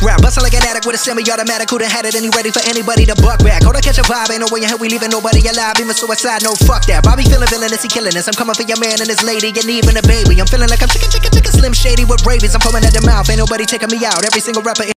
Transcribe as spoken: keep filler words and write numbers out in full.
rap. Bustin' like an addict with a semi-automatic. Who done had it and he ready for anybody to buck back. Hold on, catch a vibe, ain't no way in hell we leaving nobody alive. Even suicide, no fuck that. Bobby feeling villainous, he killing us. I'm coming for your man and his lady and even a baby. I'm feeling like I'm chicken, chicken, chicken, Slim Shady with rabies. I'm foaming at the mouth, ain't nobody taking me out. Every single rapper